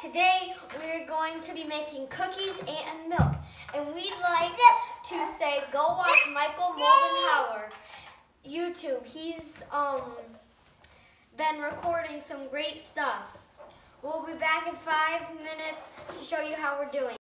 Today we're going to be making cookies and milk, and we'd like to say go watch Michael Moldenhauer YouTube. He's been recording some great stuff. We'll be back in 5 minutes to show you how we're doing.